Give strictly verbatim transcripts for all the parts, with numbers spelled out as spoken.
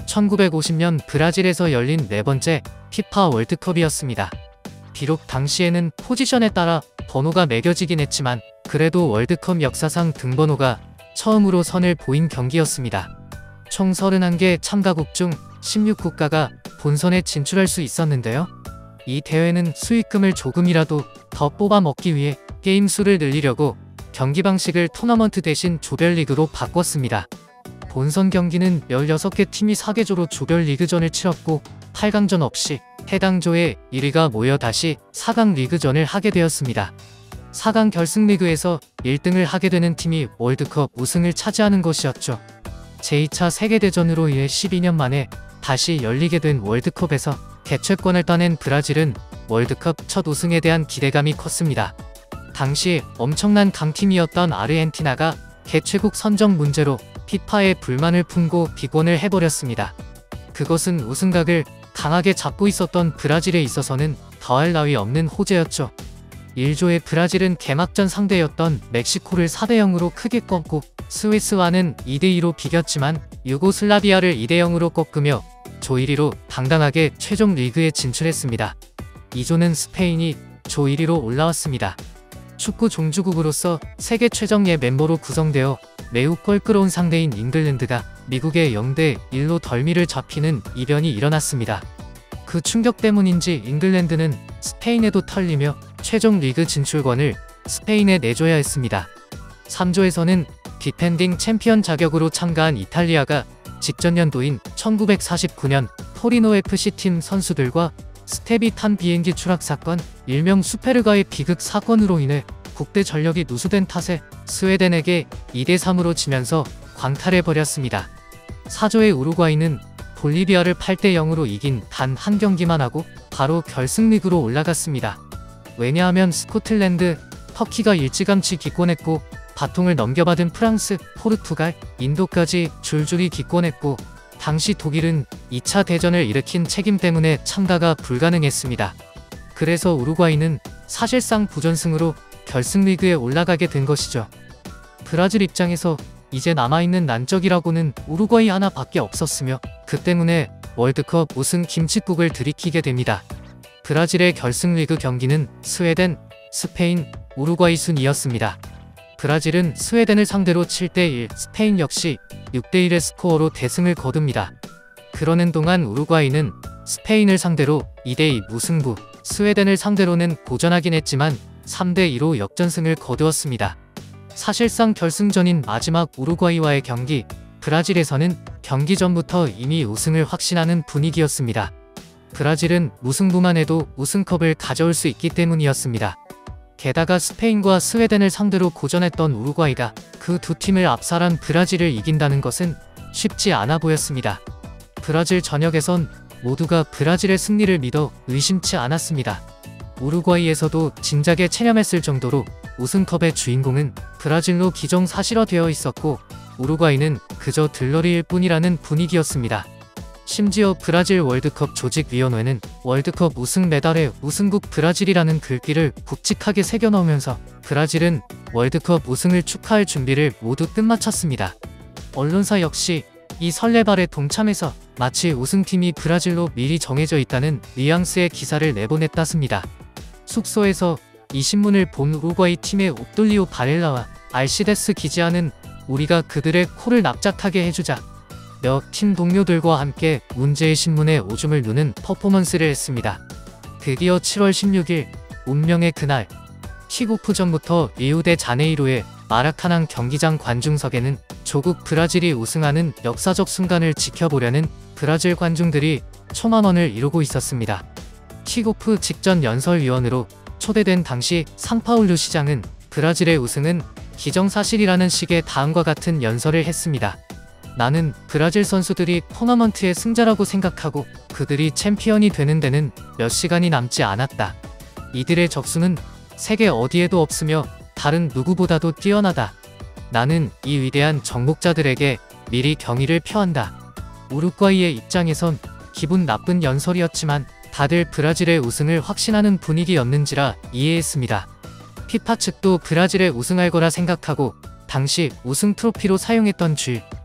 천구백오십 년 브라질에서 열린 네 번째 피파 월드컵이었습니다. 비록 당시에는 포지션에 따라 번호가 매겨지긴 했지만 그래도 월드컵 역사상 등번호가 처음으로 선을 보인 경기였습니다. 총 서른한 개 참가국 중 십육 국가가 본선에 진출할 수 있었는데요. 이 대회는 수익금을 조금이라도 더 뽑아 먹기 위해 게임 수를 늘리려고 경기 방식을 토너먼트 대신 조별리그로 바꿨습니다. 본선 경기는 열여섯 개 팀이 사 개 조로 조별리그전을 치렀고 팔 강전 없이 해당 조의 일 위가 모여 다시 사 강 리그전을 하게 되었습니다. 사 강 결승 리그에서 일 등을 하게 되는 팀이 월드컵 우승을 차지하는 것이었죠. 제이 차 세계대전으로 인해 십이 년 만에 다시 열리게 된 월드컵에서 개최권을 따낸 브라질은 월드컵 첫 우승에 대한 기대감이 컸습니다. 당시 엄청난 강팀이었던 아르헨티나가 개최국 선정 문제로 피파에 불만을 품고 비권을 해버렸습니다. 그것은 우승각을 강하게 잡고 있었던 브라질에 있어서는 더할 나위 없는 호재였죠. 일 조의 브라질은 개막전 상대였던 멕시코를 사 대 영으로 크게 꺾고 스위스와는 이 대 이로 비겼지만 유고슬라비아를 이 대 영으로 꺾으며 조 일 위로 당당하게 최종 리그에 진출했습니다. 이 조는 스페인이 조 일 위로 올라왔습니다. 축구 종주국으로서 세계 최정예 멤버로 구성되어 매우 껄끄러운 상대인 잉글랜드가 미국의 영 대 일로 덜미를 잡히는 이변이 일어났습니다. 그 충격 때문인지 잉글랜드는 스페인에도 털리며 최종 리그 진출권을 스페인에 내줘야 했습니다. 삼 조에서는 디펜딩 챔피언 자격으로 참가한 이탈리아가 직전 연도인 천구백사십구 년 토리노 에프씨 팀 선수들과 스텝이 탄 비행기 추락 사건, 일명 수페르가의 비극 사건으로 인해 국대 전력이 누수된 탓에 스웨덴에게 이 대 삼으로 지면서 광탈해버렸습니다. 사 조의 우루과이는 볼리비아를 팔 대 영으로 이긴 단 한 경기만 하고 바로 결승 리그로 올라갔습니다. 왜냐하면 스코틀랜드, 터키가 일찌감치 기권했고 바통을 넘겨받은 프랑스, 포르투갈, 인도까지 줄줄이 기권했고 당시 독일은 이 차 대전을 일으킨 책임 때문에 참가가 불가능했습니다. 그래서 우루과이는 사실상 부전승으로 결승 리그에 올라가게 된 것이죠. 브라질 입장에서 이제 남아있는 난적이라고는 우루과이 하나밖에 없었으며 그 때문에 월드컵 우승 김칫국을 들이키게 됩니다. 브라질의 결승 리그 경기는 스웨덴, 스페인, 우루과이 순이었습니다. 브라질은 스웨덴을 상대로 칠 대 일, 스페인 역시 육 대 일의 스코어로 대승을 거둡니다. 그러는 동안 우루과이는 스페인을 상대로 이 대 이 무승부, 스웨덴을 상대로는 고전하긴 했지만 삼 대 이로 역전승을 거두었습니다. 사실상 결승전인 마지막 우루과이와의 경기, 브라질에서는 경기 전부터 이미 우승을 확신하는 분위기였습니다. 브라질은 무승부만 해도 우승컵을 가져올 수 있기 때문이었습니다. 게다가 스페인과 스웨덴을 상대로 고전했던 우루과이가 그 두 팀을 압살한 브라질을 이긴다는 것은 쉽지 않아 보였습니다. 브라질 전역에선 모두가 브라질의 승리를 믿어 의심치 않았습니다. 우루과이에서도 진작에 체념했을 정도로 우승컵의 주인공은 브라질로 기정사실화되어 있었고 우루과이는 그저 들러리일 뿐이라는 분위기였습니다. 심지어 브라질 월드컵 조직위원회는 월드컵 우승 메달에 우승국 브라질이라는 글귀를 굵직하게 새겨넣으면서 브라질은 월드컵 우승을 축하할 준비를 모두 끝마쳤습니다. 언론사 역시 이 설레발에 동참해서 마치 우승팀이 브라질로 미리 정해져 있다는 뉘앙스의 기사를 내보냈다습니다. 숙소에서 이 신문을 본 우루과이 팀의 옵돌리오 바렐라와 알시데스 기지아는 우리가 그들의 코를 납작하게 해주자 며 팀 동료들과 함께 문제의 신문에 오줌을 누는 퍼포먼스를 했습니다. 드디어 칠월 십육일 운명의 그날, 킥오프전부터 리우데자네이루의 마라카낭 경기장 관중석에는 조국 브라질이 우승하는 역사적 순간을 지켜보려는 브라질 관중들이 초만 원을 이루고 있었습니다. 킥오프 직전 연설위원으로 초대된 당시 상파울루 시장은 브라질의 우승은 기정사실이라는 식의 다음과 같은 연설을 했습니다. 나는 브라질 선수들이 토너먼트의 승자라고 생각하고 그들이 챔피언이 되는 데는 몇 시간이 남지 않았다. 이들의 적수는 세계 어디에도 없으며 다른 누구보다도 뛰어나다. 나는 이 위대한 정복자들에게 미리 경의를 표한다. 우루과이의 입장에선 기분 나쁜 연설이었지만 다들 브라질의 우승을 확신하는 분위기였는지라 이해했습니다. 피파 측도 브라질의 우승할 거라 생각하고 당시 우승 트로피로 사용했던 쥐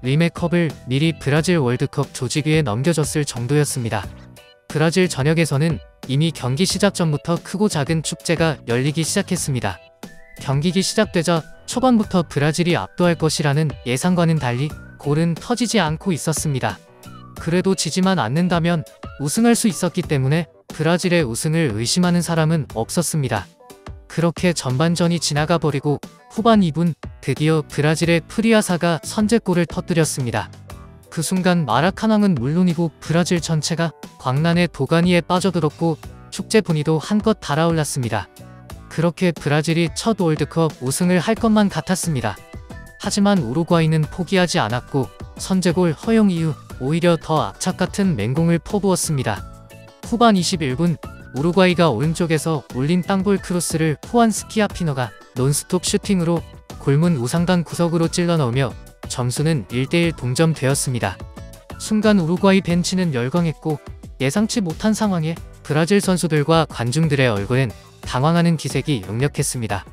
리메컵을 미리 브라질 월드컵 조직위에 넘겨줬을 정도였습니다. 브라질 전역에서는 이미 경기 시작 전부터 크고 작은 축제가 열리기 시작했습니다. 경기가 시작되자 초반부터 브라질이 압도할 것이라는 예상과는 달리 골은 터지지 않고 있었습니다. 그래도 지지만 않는다면 우승할 수 있었기 때문에 브라질의 우승을 의심하는 사람은 없었습니다. 그렇게 전반전이 지나가 버리고 후반 이 분 드디어 브라질의 프리아사가 선제골을 터뜨렸습니다. 그 순간 마라카낭은 물론이고 브라질 전체가 광란의 도가니에 빠져들었고 축제 분위기도 한껏 달아올랐습니다. 그렇게 브라질이 첫 월드컵 우승을 할 것만 같았습니다. 하지만 우루과이는 포기하지 않았고 선제골 허용 이후 오히려 더 악착 같은 맹공을 퍼부었습니다. 후반 이십일 분 우루과이가 오른쪽에서 올린 땅볼 크로스를 후안 스키아피노가 논스톱 슈팅으로 골문 우상단 구석으로 찔러 넣으며 점수는 일 대 일 동점되었습니다. 순간 우루과이 벤치는 열광했고 예상치 못한 상황에 브라질 선수들과 관중들의 얼굴엔 당황하는 기색이 역력했습니다.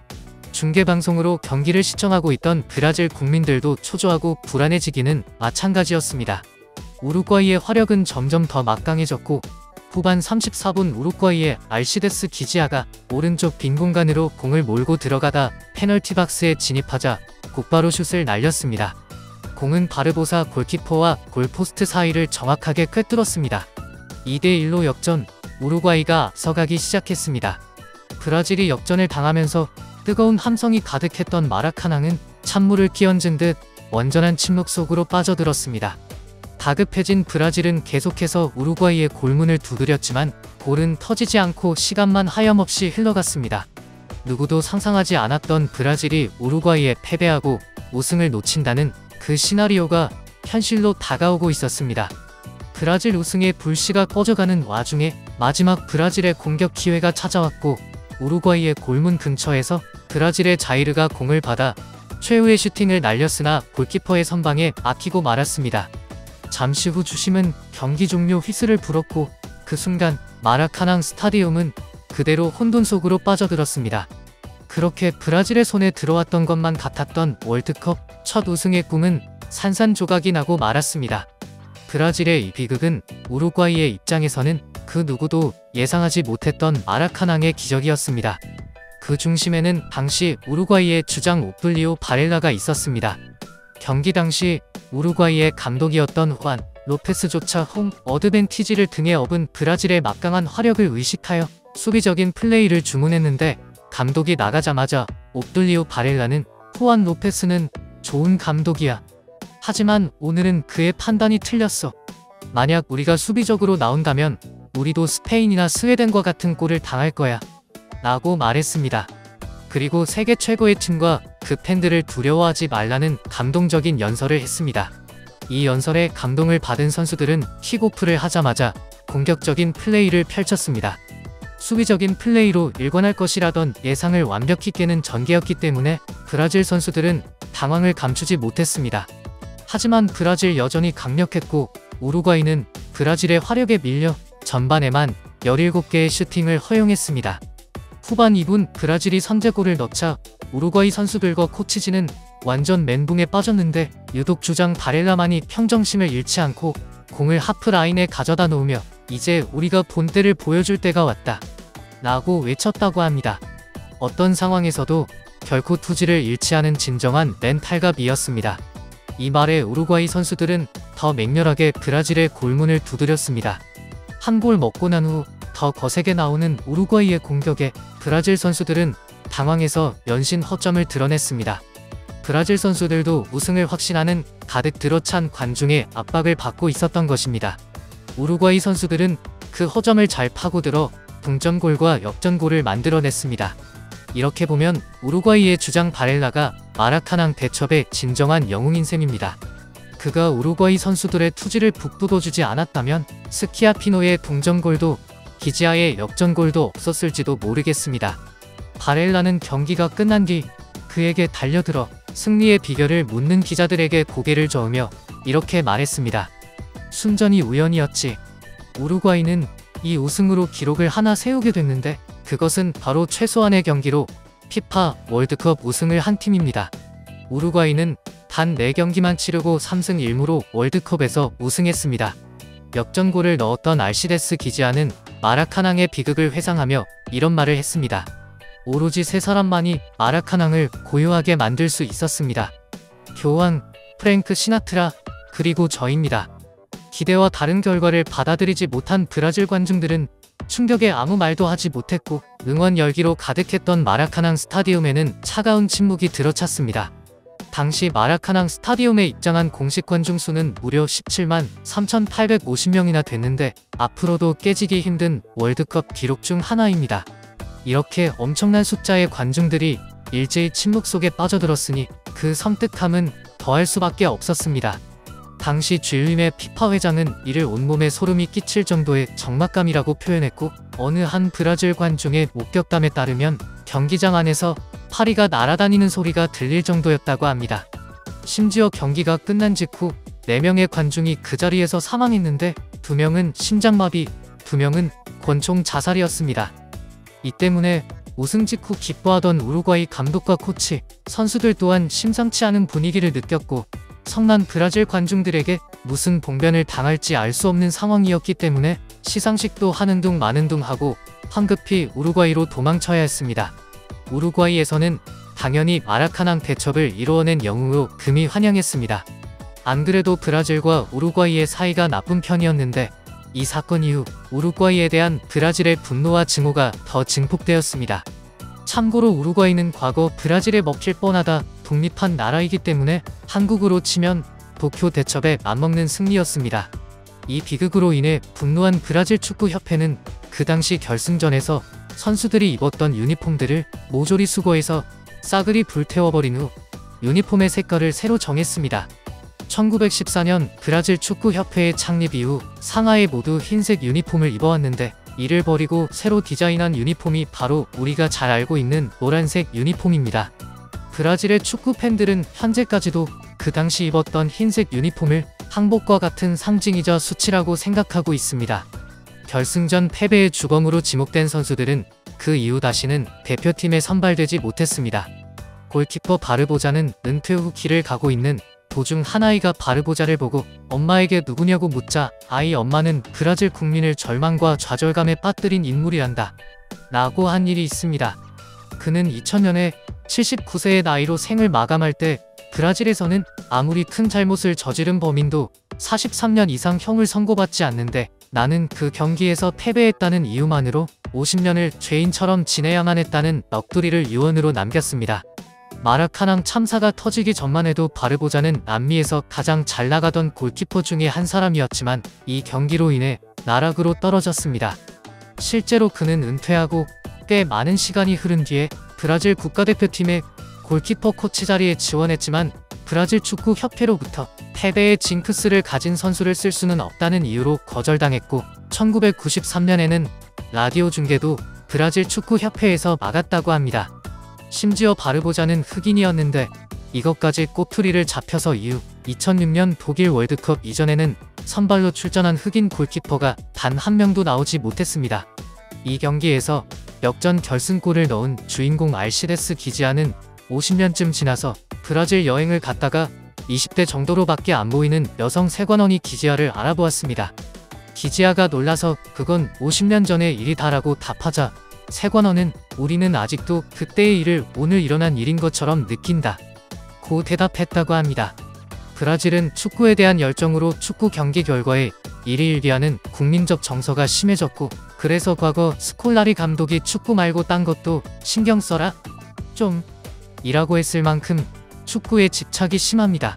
중계방송으로 경기를 시청하고 있던 브라질 국민들도 초조하고 불안해지기는 마찬가지였습니다. 우루과이의 화력은 점점 더 막강해졌고 후반 삼십사 분 우루과이의 알시데스 기지아가 오른쪽 빈 공간으로 공을 몰고 들어가다 페널티 박스에 진입하자 곧바로 슛을 날렸습니다. 공은 바르보사 골키퍼와 골포스트 사이를 정확하게 꿰뚫었습니다. 이 대 일로 역전, 우루과이가 앞서가기 시작했습니다. 브라질이 역전을 당하면서 뜨거운 함성이 가득했던 마라카낭은 찬물을 끼얹은 듯 원전한 침묵 속으로 빠져들었습니다. 다급해진 브라질은 계속해서 우루과이의 골문을 두드렸지만 골은 터지지 않고 시간만 하염없이 흘러갔습니다. 누구도 상상하지 않았던 브라질이 우루과이에 패배하고 우승을 놓친다는 그 시나리오가 현실로 다가오고 있었습니다. 브라질 우승의 불씨가 꺼져가는 와중에 마지막 브라질의 공격 기회가 찾아왔고 우루과이의 골문 근처에서 브라질의 자이르가 공을 받아 최후의 슈팅을 날렸으나 골키퍼의 선방에 막히고 말았습니다. 잠시 후 주심은 경기 종료 휘슬을 불었고 그 순간 마라카낭 스타디움은 그대로 혼돈 속으로 빠져들었습니다. 그렇게 브라질의 손에 들어왔던 것만 같았던 월드컵 첫 우승의 꿈은 산산조각이 나고 말았습니다. 브라질의 이 비극은 우루과이의 입장에서는 그 누구도 예상하지 못했던 마라카낭의 기적이었습니다. 그 중심에는 당시 우루과이의 주장 오블리오 바렐라가 있었습니다. 경기 당시 우루과이의 감독이었던 후안 로페스조차 홈 어드밴티지를 등에 업은 브라질의 막강한 화력을 의식하여 수비적인 플레이를 주문했는데 감독이 나가자마자 오블리오 바렐라는 후안 로페스는 좋은 감독이야. 하지만 오늘은 그의 판단이 틀렸어. 만약 우리가 수비적으로 나온다면 우리도 스페인이나 스웨덴과 같은 꼴을 당할 거야. 라고 말했습니다. 그리고 세계 최고의 팀과 그 팬들을 두려워하지 말라는 감동적인 연설을 했습니다. 이 연설에 감동을 받은 선수들은 킥오프를 하자마자 공격적인 플레이를 펼쳤습니다. 수비적인 플레이로 일관할 것이라던 예상을 완벽히 깨는 전개였기 때문에 브라질 선수들은 당황을 감추지 못했습니다. 하지만 브라질 여전히 강력했고 우루과이는 브라질의 화력에 밀려 전반에만 열일곱 개의 슈팅을 허용했습니다. 후반 이 분 브라질이 선제골을 넣자 우루과이 선수들과 코치진은 완전 멘붕에 빠졌는데 유독 주장 바렐라만이 평정심을 잃지 않고 공을 하프라인에 가져다 놓으며 이제 우리가 본때를 보여줄 때가 왔다 라고 외쳤다고 합니다. 어떤 상황에서도 결코 투지를 잃지 않은 진정한 멘탈갑이었습니다. 이 말에 우루과이 선수들은 더 맹렬하게 브라질의 골문을 두드렸습니다. 한 골 먹고 난 후 더 거세게 나오는 우루과이의 공격에 브라질 선수들은 당황해서 연신 허점을 드러냈습니다. 브라질 선수들도 우승을 확신하는 가득 들어찬 관중의 압박을 받고 있었던 것입니다. 우루과이 선수들은 그 허점을 잘 파고들어 동점골과 역전골을 만들어냈습니다. 이렇게 보면 우루과이의 주장 바렐라가 마라카낭 대첩의 진정한 영웅인 셈입니다. 그가 우루과이 선수들의 투지를 북돋워주지 않았다면 스키아피노의 동점골도 기지아의 역전골도 없었을지도 모르겠습니다. 바렐라는 경기가 끝난 뒤 그에게 달려들어 승리의 비결을 묻는 기자들에게 고개를 저으며 이렇게 말했습니다. 순전히 우연이었지. 우루과이는 이 우승으로 기록을 하나 세우게 됐는데 그것은 바로 최소한의 경기로 피파 월드컵 우승을 한 팀입니다. 우루과이는 단 네 경기만 치르고 삼 승 일 무로 월드컵에서 우승했습니다. 역전골을 넣었던 알시데스 기지아는 마라카낭의 비극을 회상하며 이런 말을 했습니다. 오로지 세 사람만이 마라카낭을 고요하게 만들 수 있었습니다. 교황, 프랭크 시나트라, 그리고 저입니다. 기대와 다른 결과를 받아들이지 못한 브라질 관중들은 충격에 아무 말도 하지 못했고 응원 열기로 가득했던 마라카낭 스타디움에는 차가운 침묵이 들어찼습니다. 당시 마라카낭 스타디움에 입장한 공식 관중 수는 무려 십칠만 삼천팔백오십 명이나 됐는데 앞으로도 깨지기 힘든 월드컵 기록 중 하나입니다. 이렇게 엄청난 숫자의 관중들이 일제히 침묵 속에 빠져들었으니 그 섬뜩함은 더할 수밖에 없었습니다. 당시 주일림의 피파 회장은 이를 온몸에 소름이 끼칠 정도의 적막감이라고 표현했고 어느 한 브라질 관중의 목격담에 따르면 경기장 안에서 파리가 날아다니는 소리가 들릴 정도였다고 합니다. 심지어 경기가 끝난 직후 네 명의 관중이 그 자리에서 사망했는데 두 명은 심장마비, 두 명은 권총 자살이었습니다. 이 때문에 우승 직후 기뻐하던 우루과이 감독과 코치, 선수들 또한 심상치 않은 분위기를 느꼈고 성난 브라질 관중들에게 무슨 봉변을 당할지 알 수 없는 상황이었기 때문에 시상식도 하는 둥 마는 둥 하고 황급히 우루과이로 도망쳐야 했습니다. 우루과이에서는 당연히 마라카낭 대첩을 이루어낸 영웅으로 금이 환영했습니다. 안 그래도 브라질과 우루과이의 사이가 나쁜 편이었는데 이 사건 이후 우루과이에 대한 브라질의 분노와 증오가 더 증폭되었습니다. 참고로 우루과이는 과거 브라질에 먹힐 뻔하다 독립한 나라이기 때문에 한국으로 치면 도쿄 대첩에 맞먹는 승리였습니다. 이 비극으로 인해 분노한 브라질 축구협회는 그 당시 결승전에서 선수들이 입었던 유니폼들을 모조리 수거해서 싸그리 불태워버린 후 유니폼의 색깔을 새로 정했습니다. 천구백십사 년 브라질 축구협회의 창립 이후 상하에 모두 흰색 유니폼을 입어왔는데 이를 버리고 새로 디자인한 유니폼이 바로 우리가 잘 알고 있는 노란색 유니폼입니다. 브라질의 축구 팬들은 현재까지도 그 당시 입었던 흰색 유니폼을 항복과 같은 상징이자 수치라고 생각하고 있습니다. 결승전 패배의 주범으로 지목된 선수들은 그 이후 다시는 대표팀에 선발되지 못했습니다. 골키퍼 바르보자는 은퇴 후 길을 가고 있는 도중 한 아이가 바르보자를 보고 엄마에게 누구냐고 묻자 아이 엄마는 브라질 국민을 절망과 좌절감에 빠뜨린 인물이란다 라고 한 일이 있습니다. 그는 이천 년에 칠십구 세의 나이로 생을 마감할 때 브라질에서는 아무리 큰 잘못을 저지른 범인도 사십삼 년 이상 형을 선고받지 않는데 나는 그 경기에서 패배했다는 이유만으로 오십 년을 죄인처럼 지내야만 했다는 넋두리를 유언으로 남겼습니다. 마라카낭 참사가 터지기 전만 해도 바르보자는 남미에서 가장 잘 나가던 골키퍼 중에 한 사람이었지만 이 경기로 인해 나락으로 떨어졌습니다. 실제로 그는 은퇴하고 꽤 많은 시간이 흐른 뒤에 브라질 국가대표팀의 골키퍼 코치 자리에 지원했지만 브라질 축구협회로부터 패배의 징크스를 가진 선수를 쓸 수는 없다는 이유로 거절당했고 천구백구십삼 년에는 라디오 중계도 브라질 축구협회에서 막았다고 합니다. 심지어 바르보자는 흑인이었는데 이것까지 꼬투리를 잡혀서 이후 이천육 년 독일 월드컵 이전에는 선발로 출전한 흑인 골키퍼가 단 한 명도 나오지 못했습니다. 이 경기에서 역전 결승골을 넣은 주인공 알시데스 기지아는 오십 년쯤 지나서 브라질 여행을 갔다가 이십 대 정도로밖에 안 보이는 여성 세관원이 기지아를 알아보았습니다. 기지아가 놀라서 그건 오십 년 전의 일이다라고 답하자 세관원은 우리는 아직도 그때의 일을 오늘 일어난 일인 것처럼 느낀다 고 대답했다고 합니다. 브라질은 축구에 대한 열정으로 축구 경기 결과에 일희일비하는 국민적 정서가 심해졌고 그래서 과거 스콜라리 감독이 축구 말고 딴 것도 신경 써라 좀 이라고 했을 만큼 축구에 집착이 심합니다.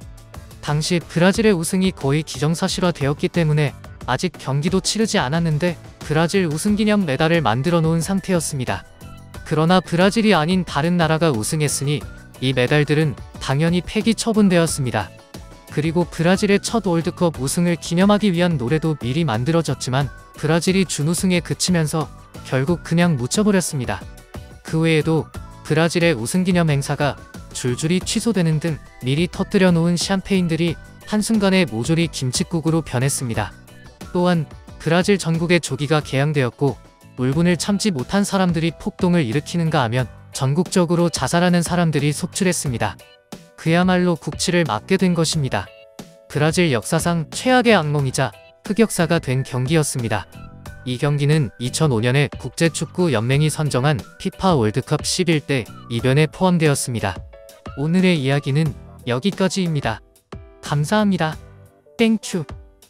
당시 브라질의 우승이 거의 기정사실화되었기 때문에 아직 경기도 치르지 않았는데 브라질 우승기념 메달을 만들어 놓은 상태였습니다. 그러나 브라질이 아닌 다른 나라가 우승했으니 이 메달들은 당연히 폐기 처분되었습니다. 그리고 브라질의 첫 월드컵 우승을 기념하기 위한 노래도 미리 만들어졌지만 브라질이 준우승에 그치면서 결국 그냥 묻혀버렸습니다. 그 외에도 브라질의 우승기념 행사가 줄줄이 취소되는 등 미리 터뜨려 놓은 샴페인들이 한순간에 모조리 김칫국으로 변했습니다. 또한 브라질 전국에 조기가 개항되었고 울분을 참지 못한 사람들이 폭동을 일으키는가 하면 전국적으로 자살하는 사람들이 속출했습니다. 그야말로 국치를 맞게 된 것입니다. 브라질 역사상 최악의 악몽이자 흑역사가 된 경기였습니다. 이 경기는 이천오 년에 국제축구연맹이 선정한 피파 월드컵 십일 대 이변에 포함되었습니다. 오늘의 이야기는 여기까지입니다. 감사합니다. 땡큐.